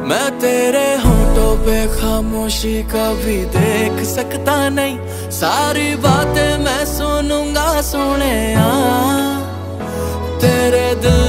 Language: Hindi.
मैं तेरे होठों पे खामोशी कभी देख सकता नहीं, सारी बातें मैं सुनूंगा सोने तेरे दिल